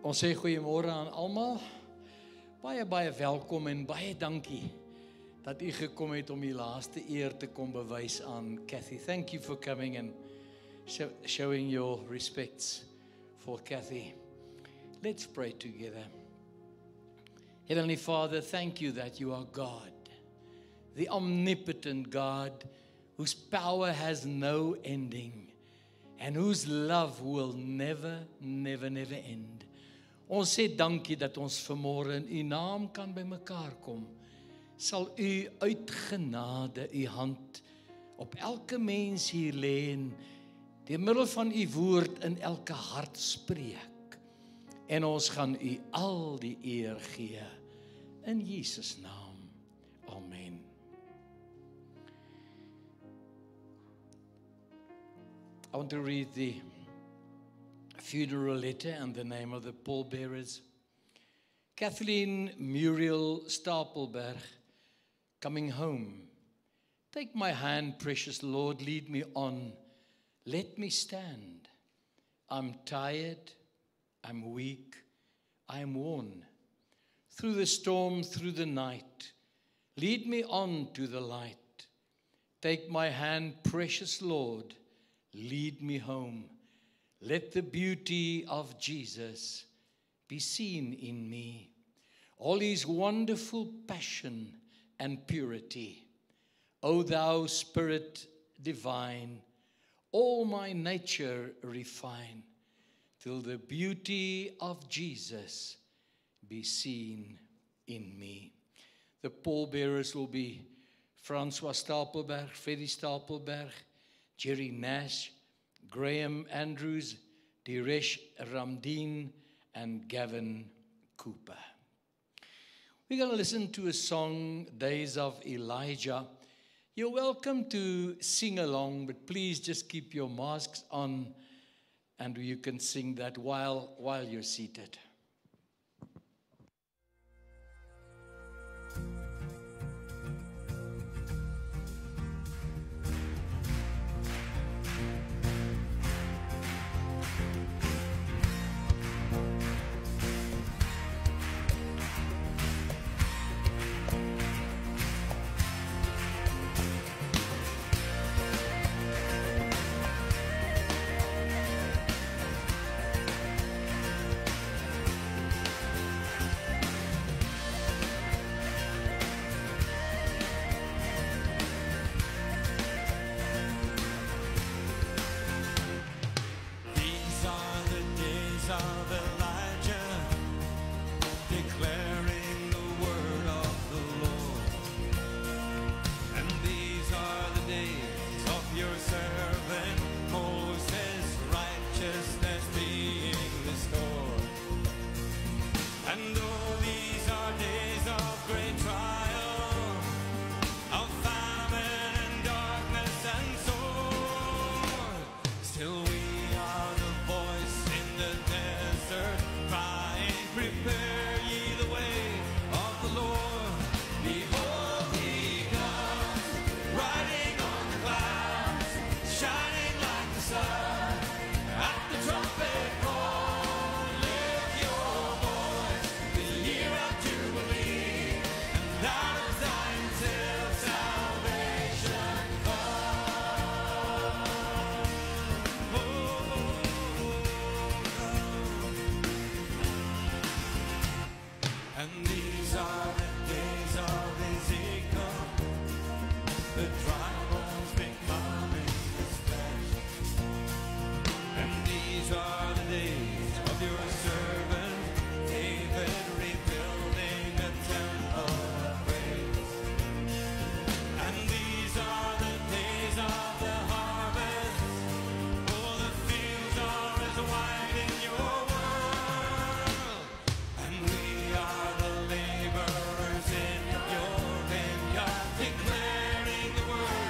Ons sê goeiemôre aan almal. Baie welkom en baie dankie dat u gekom het om die laaste eer te kom bewys aan Kathy. Thank you for coming and showing your respects for Kathy. Let's pray together. Heavenly Father, thank you that you are God, the omnipotent God, whose power has no ending and whose love will never end. Ons sê dankie dat ons vanmôre in u naam kan bymekaar kom. Sal u uit genade u hand op elke mens hier lê en deur middel van u woord in elke hart spreek. En ons gaan u al die eer gee in Jesus naam. Amen. I want to read the funeral letter and the name of the pallbearers. Kathleen Muriel Stapelberg, coming home. Take my hand, precious Lord, lead me on. Let me stand. I'm tired, I'm weak, I'm worn. Through the storm, through the night, lead me on to the light. Take my hand, precious Lord, lead me home. Let the beauty of Jesus be seen in me. All his wonderful passion and purity. O thou Spirit divine, all my nature refine, till the beauty of Jesus be seen in me. The pallbearers will be Francois Stapelberg, Freddie Stapelberg, Jerry Nash, Graham Andrews, Diresh Ramdeen, and Gavin Cooper. We're going to listen to a song, Days of Elijah. You're welcome to sing along, but please just keep your masks on and you can sing that while you're seated. Declaring the word.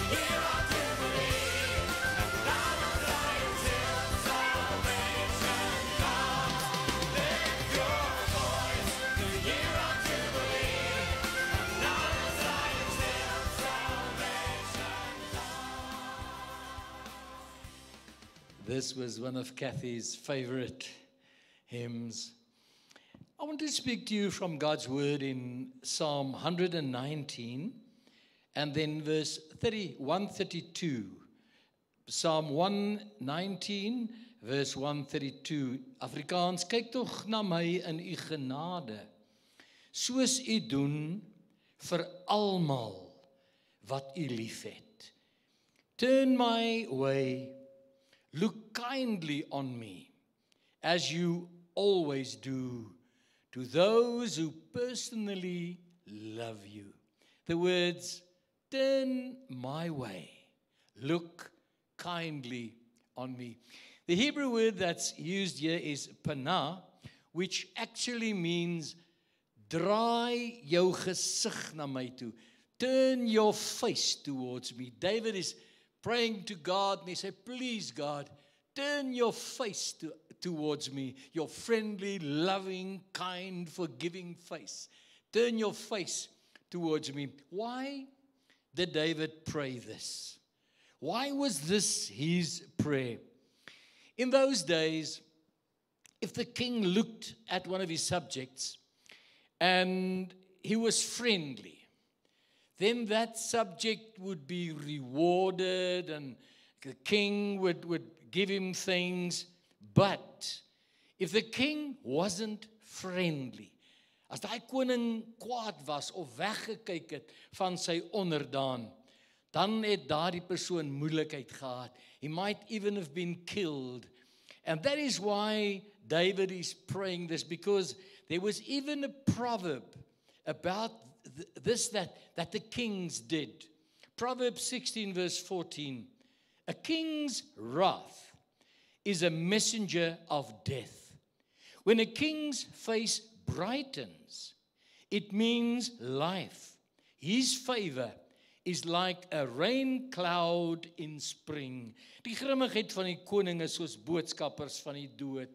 This was one of Kathy's favorite hymns. I want to speak to you from God's word in Psalm 119 and then verse 132. Psalm 119 verse 132. Afrikaans, kyk tog na my in u genade, soos u doen vir almal wat u liefhet. Turn my way, look kindly on me, as you always do, to those who personally love you. The words, turn my way, look kindly on me. The Hebrew word that's used here is panah, which actually means draai jou gesig na my toe. Turn your face towards me. David is praying to God and he said, please God, turn your face towards me, your friendly, loving, kind, forgiving face. Turn your face towards me. Why did David pray this? Why was this his prayer? In those days, if the king looked at one of his subjects and he was friendly, then that subject would be rewarded and the king would give him things. But if the king wasn't friendly, as daai koning kwaad was of weggekyk het van sy onderdaan, dan het daardie persoon moeilikheid gehad. He might even have been killed. And that is why David is praying this, because there was even a proverb about this that the kings did. Proverbs 16 verse 14. A king's wrath is a messenger of death. When a king's face brightens, it means life. His favor is like a rain cloud in spring. Die grimmigheid van die koning is soos boodskappers van die dood.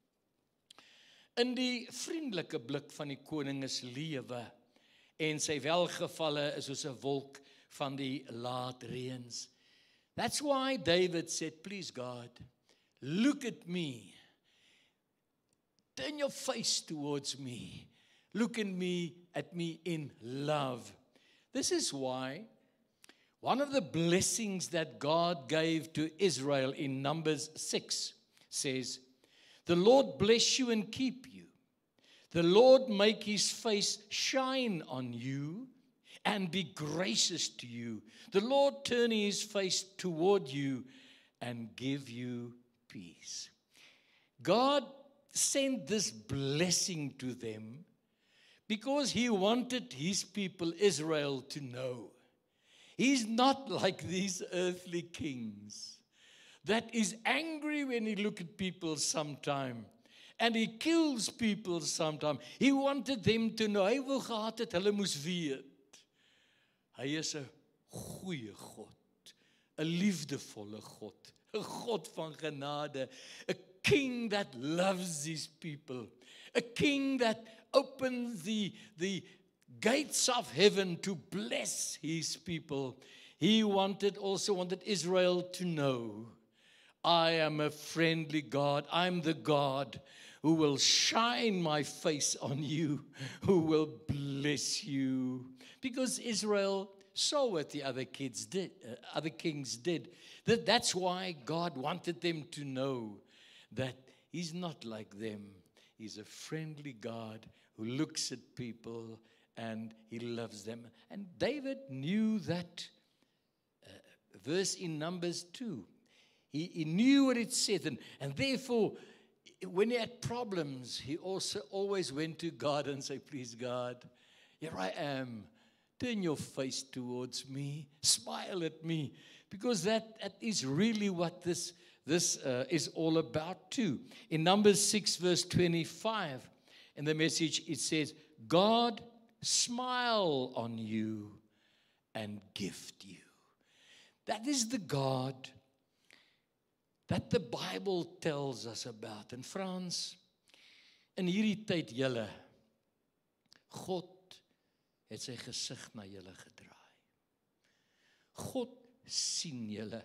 In die vriendelike blik van die koning is lewe, en sy welgevalle is soos 'n wolk van die laat reëns. That's why David said, please God, look at me. Turn your face towards me. Look at me in love. This is why one of the blessings that God gave to Israel in Numbers 6 says, the Lord bless you and keep you. The Lord make his face shine on you and be gracious to you. The Lord turn his face toward you and give you peace. God sent this blessing to them because he wanted his people Israel to know he's not like these earthly kings that is angry when he look at people sometime. And he kills people sometimes. He wanted them to know, hy wou gehad het, hulle moes weet. Hy is 'n goeie God, 'n liefdevolle God, 'n God van genade, a king that loves his people, a king that opens the gates of heaven to bless his people. He also wanted Israel to know, I am a friendly God. I'm the God who will shine my face on you, who will bless you. Because Israel saw what the other kings did. That's why God wanted them to know that he's not like them. He's a friendly God who looks at people and he loves them. And David knew that verse in Numbers 2. He knew what it said, and therefore, when he had problems, he also always went to God and said, please God, here I am. Turn your face towards me. Smile at me. Because that is really what this is all about too. In Numbers 6 verse 25, in the Message, it says, God smile on you and gift you. That is the God that the Bible tells us about. In Frans, in hierdie tyd julle, God het sy gesig na julle gedraai. God sien julle.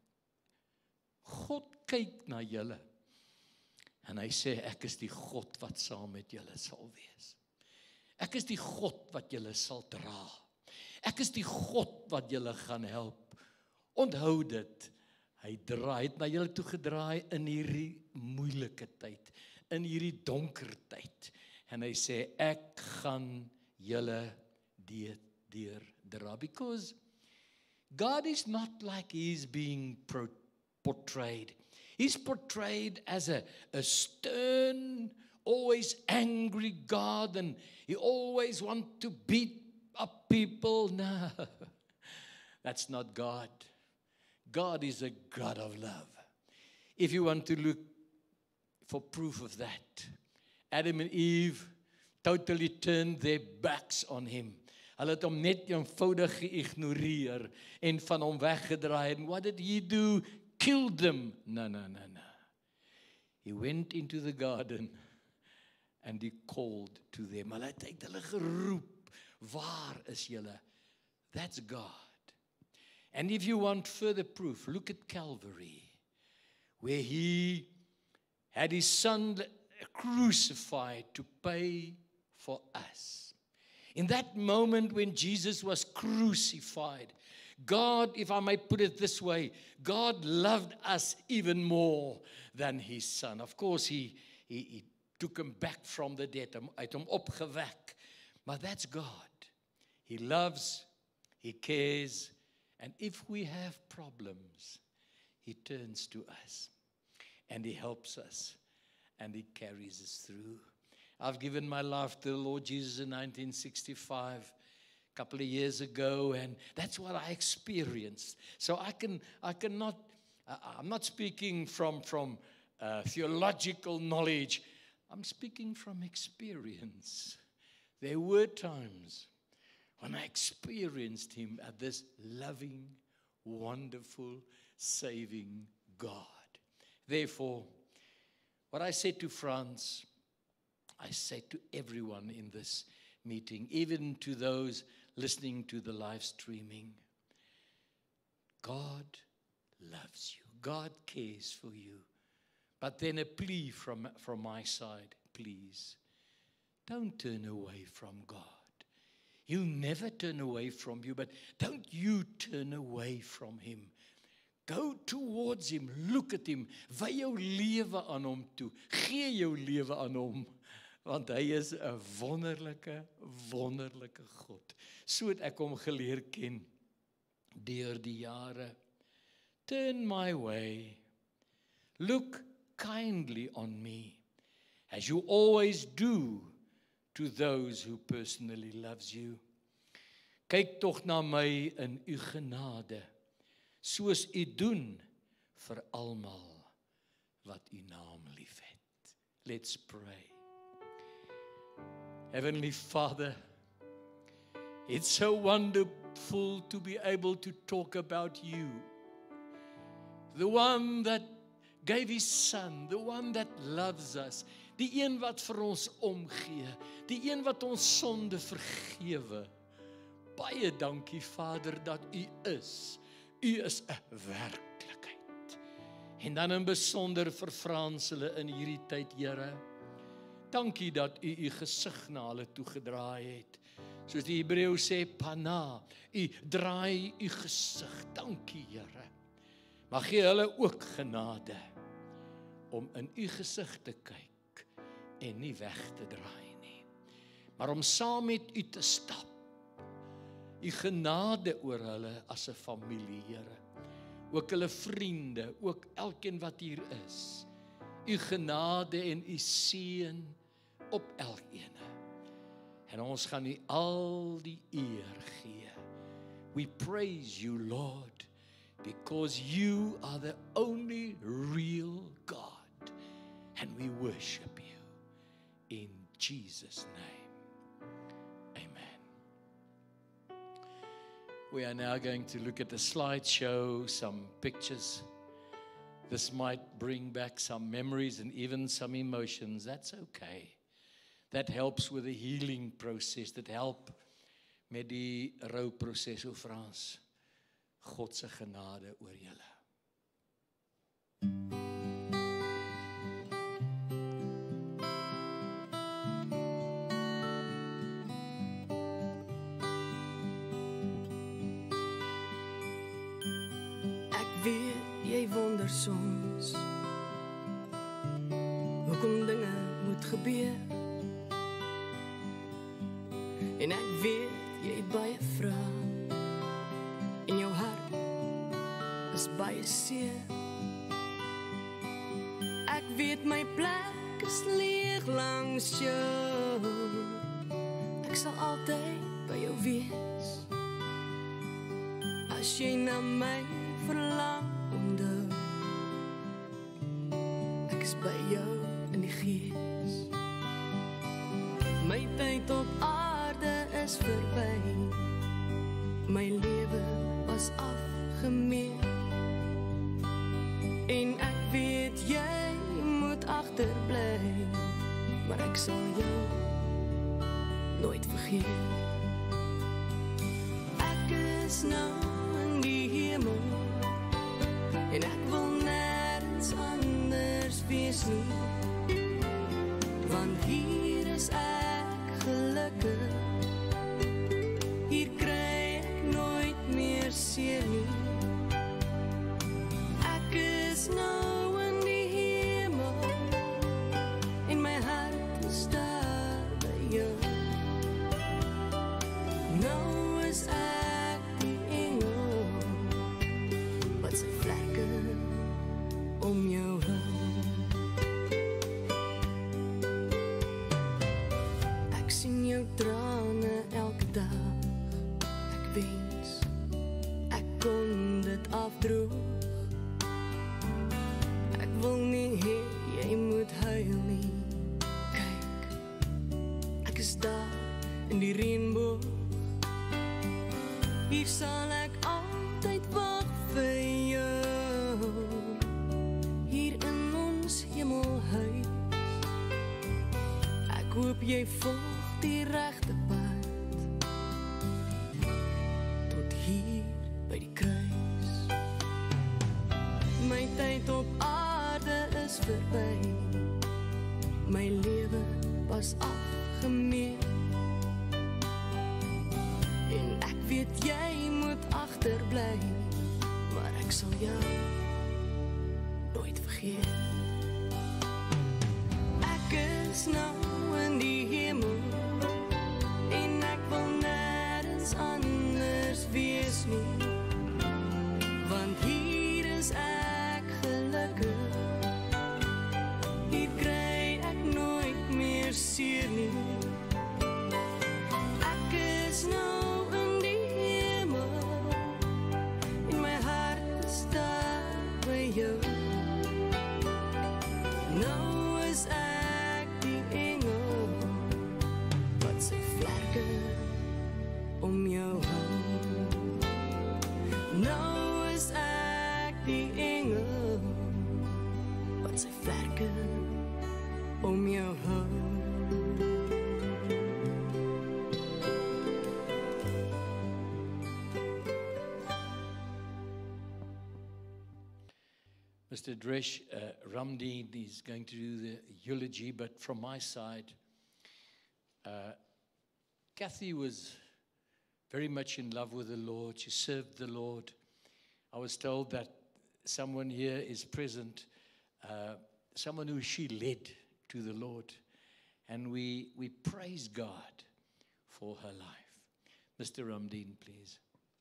God kyk na julle. En hy sê, ek is die God wat saam met julle sal wees. Ek is die God wat julle sal dra. Ek is die God wat julle gaan help. Onthou dit, hy het na julle toe gedraai in hierdie moeilike tyd, in hierdie donker tyd. En hy sê, ek gaan julle deurdra. Because God is not like he's being portrayed. He's portrayed as a stern, always angry God, and he always wants to beat up people. No, that's not God. God is a God of love. If you want to look for proof of that, Adam and Eve totally turned their backs on him. Hulle het hom net eenvoudig geïgnoreer en van hom weggedraai. And what did he do? Killed them. No. He went into the garden and he called to them. Hulle het hulle geroep. Waar is julle? That's God. And if you want further proof, look at Calvary, where he had his son crucified to pay for us. In that moment when Jesus was crucified, God, if I may put it this way, God loved us even more than his son. Of course, he took him back from the dead, hy het hom opgewek. But that's God. He loves, he cares, and if we have problems, he turns to us, and he helps us, and he carries us through. I've given my life to the Lord Jesus in 1965, a couple of years ago, and that's what I experienced. So I'm not speaking from theological knowledge. I'm speaking from experience. There were times when I experienced him as this loving, wonderful, saving God. Therefore, what I said to Frans, I say to everyone in this meeting, even to those listening to the live streaming, God loves you. God cares for you. But then a plea from my side, please, don't turn away from God. He'll never turn away from you, but don't you turn away from him. Go towards him, look at him, wy jou lewe aan hom toe, gee jou lewe aan hom, want hy is 'n wonderlike, wonderlike God. So het ek hom geleer ken deur die jare. Turn my way, look kindly on me, as you always do to those who personally loves you. Kyk tog na my in u genade, soos u doen vir almal wat u naam liefhet. Let's pray. Heavenly Father, it's so wonderful to be able to talk about you, the one that gave his son, the one that loves us, die een wat vir ons omgee, die een wat ons sonde vergewe. Baie dankie, Vader, dat u is 'n werklikheid. En dan in besonder vir Frans hulle in hierdie tyd, Here. Dankie dat u gesig na hulle toegedraai het. Soos die Hebreë sê, pana, u draai u gesig. Dankie, Here. Maar gee hulle ook genade om in u gesig te kyk en nie weg te draai nie, maar om saam met u te stap. U genade oor hulle as 'n familie, Here. Ook hulle vriende, ook elkeen wat hier is. U genade en u seën op elkeen. En ons gaan u al die eer gee. We praise you, Lord, because you are the only real God, and we worship you in Jesus' name. Amen. We are now going to look at a slideshow, some pictures. This might bring back some memories and even some emotions. That's okay. That helps with the healing process. That help met die rouproses, o Frans. God se genade oor julle. Jy wonder soms hoekom dinge moet gebeur. En ek weet jy het baie vrae en jou hart is baie seer. Ek weet my plek is leeg langs jou. Ek sal altyd by jou wees. As jy na my verlang, ek is by jou in die gees. My tyd op aarde is verby. My lewe was afgemeet. En ek weet jy moet agterbly, maar ek sal jou nooit vergeet. Ek is nou in die hemel en ek wil nergens anders wees nie, want hier is ek gelukkig. Hier kry ek nooit meer seer nie. Ek is nou in die hemel en my hart is daar by jou. Nou is ek die engel wat sy vlekke om jou hou. Ek sien jou trane elke dag. Ek wens ek kon dit afdroog. Ek wil nie hê jy moet huil nie. Kyk, ek is daar in die reënboog. Hier sal ek altyd wag vir jou. Hier in ons hemelhuis. Ek hoop jy volg die regte pad tot hier by die kruis. My tyd op aarde is verby. My lewe was afgemeet. En ek weet jy moet agterbly, maar ek sal jou nooit vergeet. Ek is nou in die hemel en ek wil nergens anders wees nie, want hier is ek gelukkig. Hier kry ek nooit meer seer nie. Ek is nou nou is ek die engel wat sy vlerke om jou hou. Nou is ek die engel wat sy vlerke om jou hou. Mr. Dresh Ramdeen is going to do the eulogy, but from my side, Kathy was very much in love with the Lord. She served the Lord. I was told that someone here is present, someone who she led to the Lord. And we praise God for her life. Mr. Ramdeen, please.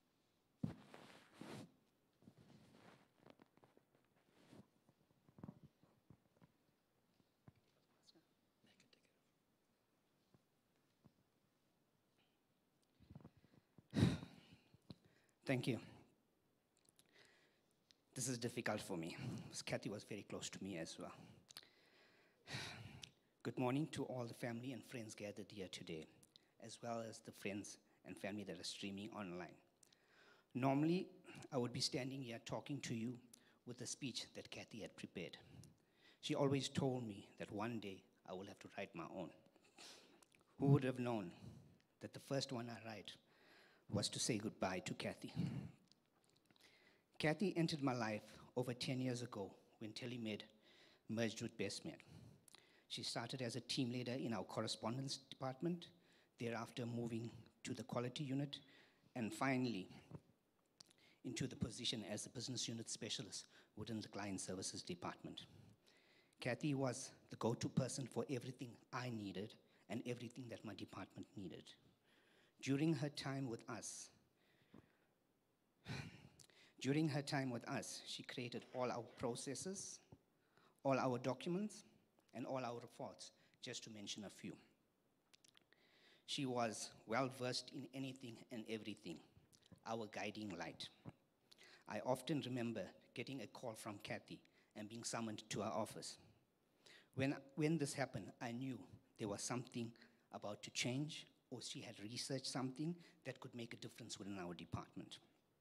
Thank you. This is difficult for me, because Kathy was very close to me as well. Good morning to all the family and friends gathered here today, as well as the friends and family that are streaming online. Normally, I would be standing here talking to you with a speech that Kathy had prepared. She always told me that one day I will have to write my own. Who would have known that the first one I write was to say goodbye to Kathy? Kathy entered my life over 10 years ago when Telemed merged with BestMed. She started as a team leader in our correspondence department, thereafter moving to the quality unit, and finally into the position as the business unit specialist within the client services department. Kathy was the go-to person for everything I needed and everything that my department needed. During her time with us, she created all our processes, all our documents, and all our reports, just to mention a few. She was well-versed in anything and everything, our guiding light. I often remember getting a call from Kathy and being summoned to her office. When this happened, I knew there was something about to change, or she had researched something that could make a difference within our department.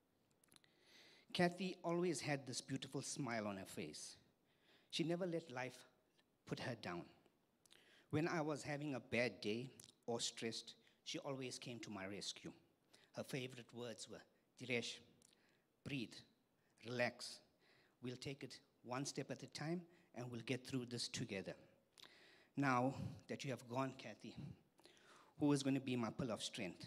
Kathy always had this beautiful smile on her face. She never let life put her down. When I was having a bad day or stressed, she always came to my rescue. Her favorite words were, "Diresh, breathe, relax. We'll take it one step at a time and we'll get through this together." Now that you have gone, Kathy, who is going to be my pillar of strength?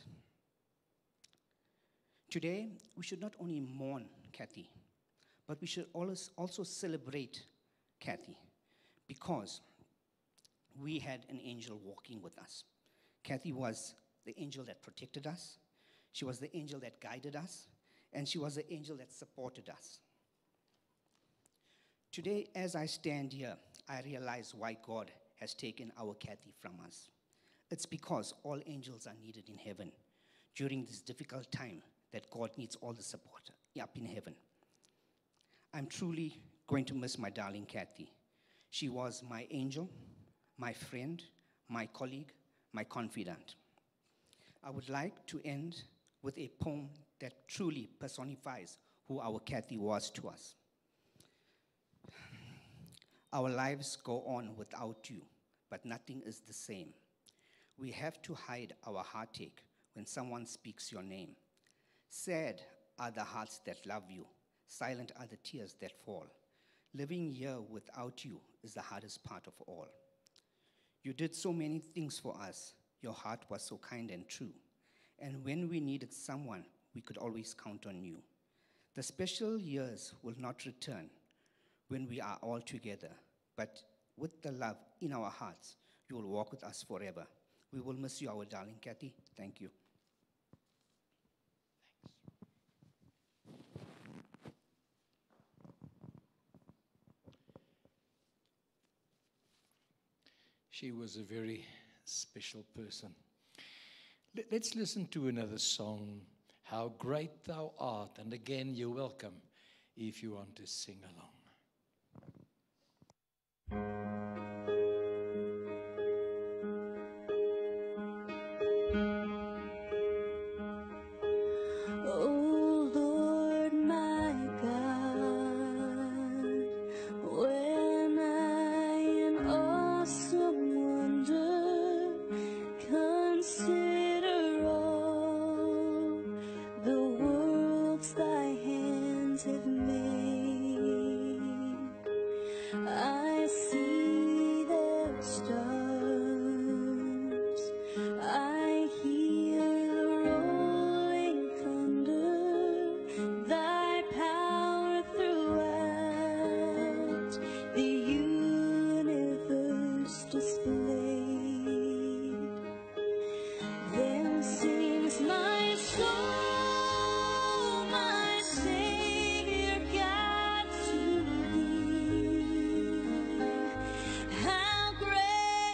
Today, we should not only mourn Kathy, but we should also celebrate Kathy, because we had an angel walking with us. Kathy was the angel that protected us. She was the angel that guided us, and she was the angel that supported us. Today, as I stand here, I realize why God has taken our Kathy from us. It's because all angels are needed in heaven during this difficult time that God needs all the support up in heaven. I'm truly going to miss my darling Kathy. She was my angel, my friend, my colleague, my confidant. I would like to end with a poem that truly personifies who our Kathy was to us. Our lives go on without you, but nothing is the same. We have to hide our heartache when someone speaks your name. Sad are the hearts that love you. Silent are the tears that fall. Living here without you is the hardest part of all. You did so many things for us. Your heart was so kind and true. And when we needed someone, we could always count on you. The special years will not return when we are all together, but with the love in our hearts, you will walk with us forever. We will miss you, our darling Kathy. Thank you. She was a very special person. Let's listen to another song, How Great Thou Art. And again, you're welcome if you want to sing along. Oh Lord, my God, when I in awesome wonder consider all the worlds thy hands have made, I see their stars, I hear the rolling thunder, thy power throughout the universe displayed. Then sings my soul, my Savior God, to thee. How great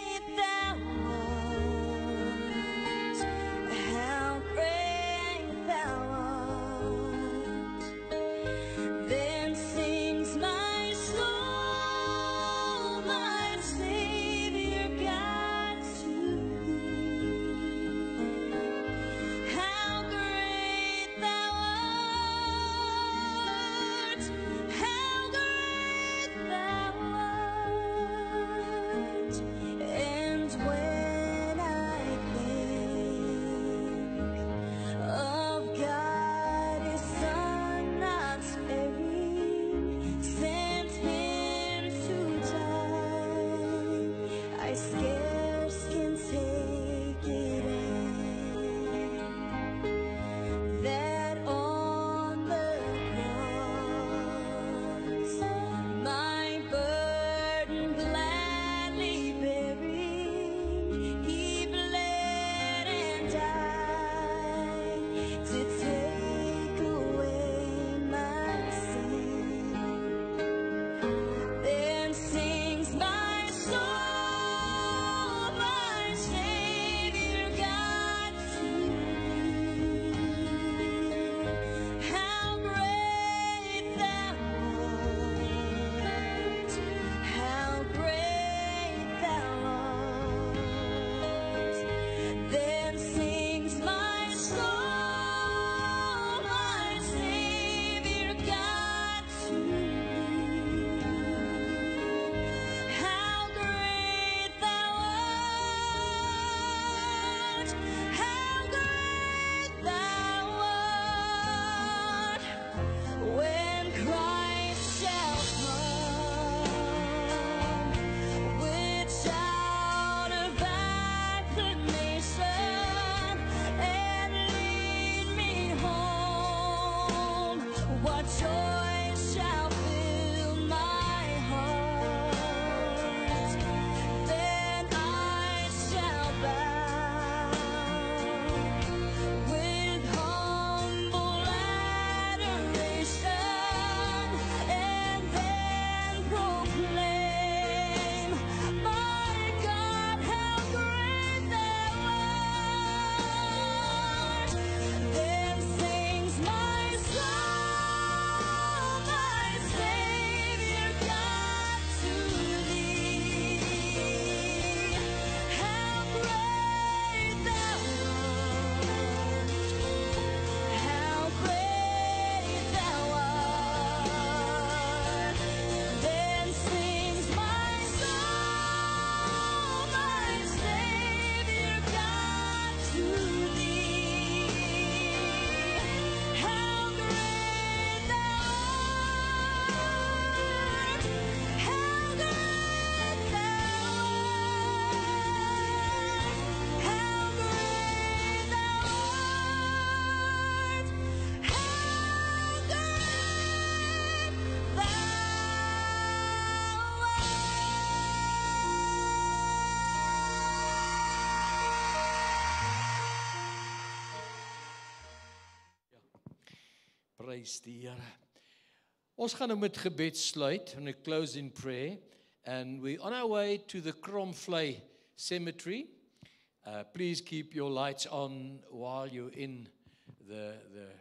Prys die Here. Ons gaan nou met gebed sluit and a close in prayer, and we're on our way to the Kromvlei Cemetery. Please keep your lights on while you're in the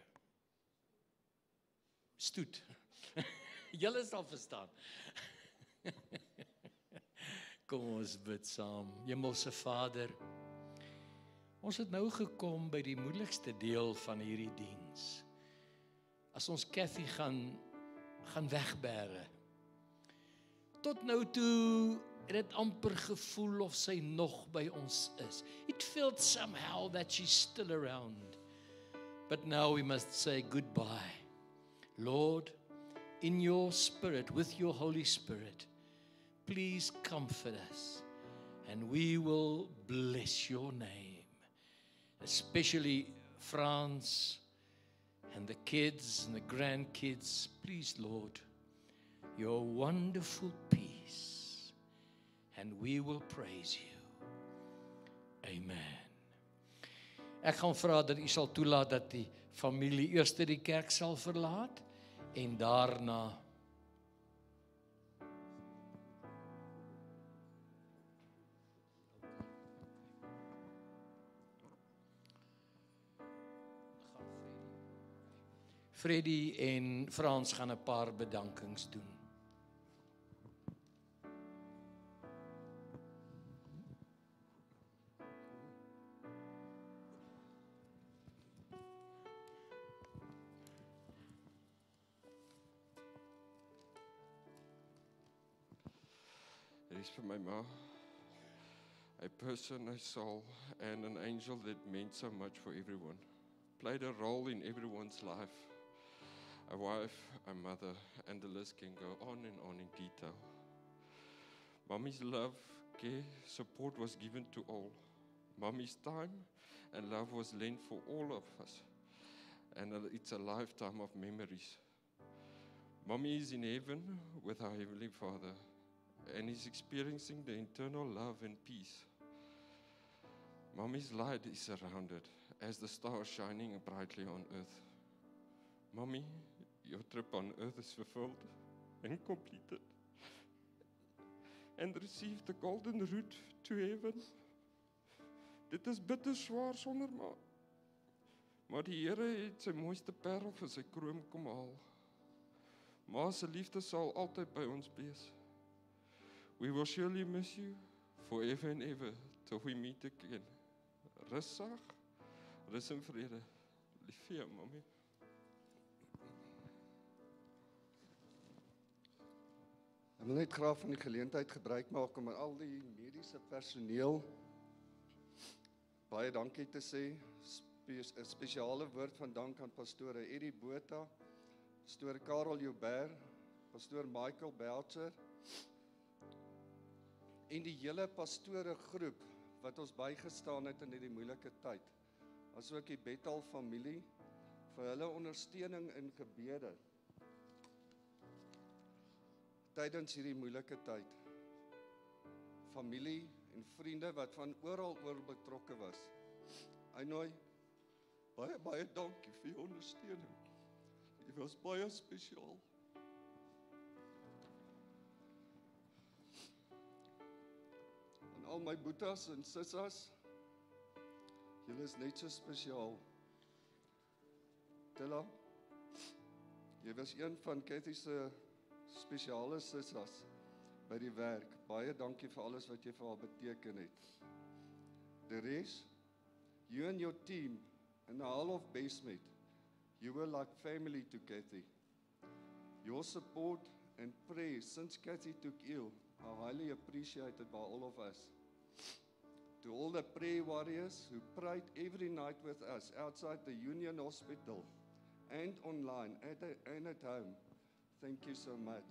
stoet. Julle sal verstaan. Kom ons bid saam. Hemelse Vader, ons het nou gekom by die moeilikste deel van hierdie diens. As ons Cathy gaan wegbêre. Tot nou toe het dit amper gevoel of sy nog by ons is. It felt somehow that she's still around. But now we must say goodbye. Lord, in your Spirit, with your Holy Spirit, please comfort us, and we will bless your name, especially France and the kids and the grandkids. Please, Lord, your wonderful peace, and we will praise you. Amen. Ek gaan vra dat u sal toelaat dat die familie eers die kerk sal verlaat en daarna Freddy en Frans gaan 'n paar bedankings doen. It is for my ma, a person, a soul, and an angel that meant so much for everyone. Played a role in everyone's life. A wife, a mother, and the list can go on and on in detail. Mommy's love, care, support was given to all. Mommy's time and love was lent for all of us. And it's a lifetime of memories. Mommy is in heaven with our Heavenly Father and is experiencing the eternal love and peace. Mommy's light is surrounded as the stars shining brightly on earth. Mommy, your trip on earth is fulfilled and completed, and received the golden route to heaven. Dit is bitter swaar sonder ma. Maar die Here het sy mooiste parel vir sy kroon kom haal. Ma se liefde sal altyd by ons wees. We will surely miss you forever and ever till we meet again. Rus sag, rus in vrede. Lief vir jou, Mommy. Ek wil net graag van die geleentheid gebruik maak om aan al die mediese personeel baie dankie te sê. 'n Spesiale woord van dank aan pastore Eddie Botha, pastoor Karel Joubert, pastoor Michael Belcher en die hele pastore groep wat ons bygestaan het in hierdie moeilike tyd. Asook die Bethel familie vir hulle ondersteuning in gebede tydens hierdie moeilike tyd. Familie en vriende wat van oral oor betrokke was. Einooi, baie dankie vir jou ondersteuning. Jy was baie spesiaal. En al my boetas en sissas, julle is net so spesiaal. Tella, jy was een van Cathy se spesiale sissas by die werk. Baie dankie vir alles wat jy vir haar beteken het. The rest, you and your team in the Hall of Basement, you were like family to Cathy. Your support and prayer since Cathy took ill are highly appreciated by all of us. To all the prayer warriors who prayed every night with us outside the Union Hospital and online and at home, thank you so much.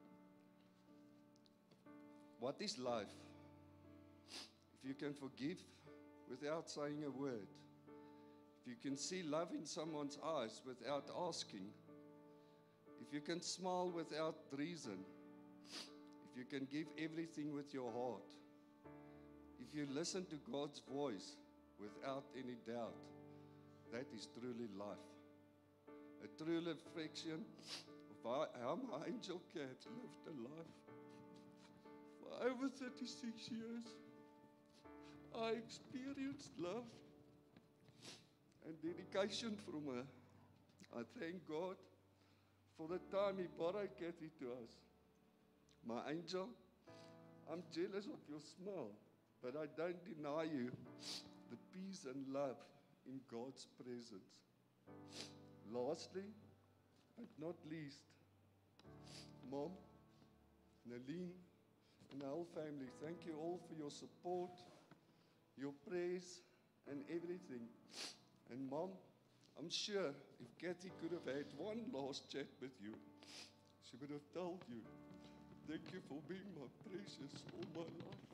What is life? If you can forgive without saying a word, if you can see love in someone's eyes without asking, if you can smile without reason, if you can give everything with your heart, if you listen to God's voice without any doubt, that is truly life. a true reflection of how my angel cat lived a life. For over 36 years, I experienced love and dedication from her. I thank God for the time He borrowed Kathy to us. My angel, I'm jealous of your smile, but I don't deny you the peace and love in God's presence. Lastly, but not least, Mom, Naleen, and our whole family, thank you all for your support, your prayers, and everything. And Mom, I'm sure if Kathy could have had one last chat with you, she would have told you, thank you for being my precious all my life.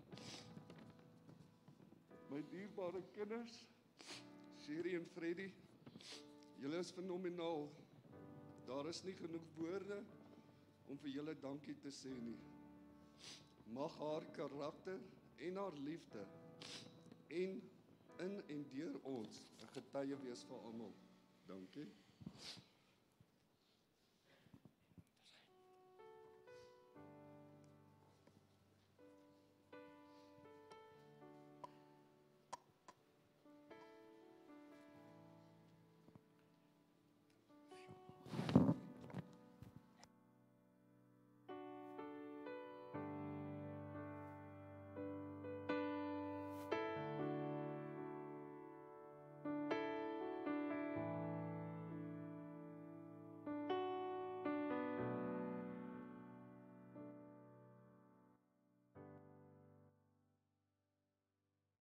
My dierbare kinders, Sherry en Freddy, julle is fenomenaal. Daar is nie genoeg woorde om vir julle dankie te sê nie. Mag haar karakter en haar liefde en in en deur ons 'n getuie wees vir almal. Dankie.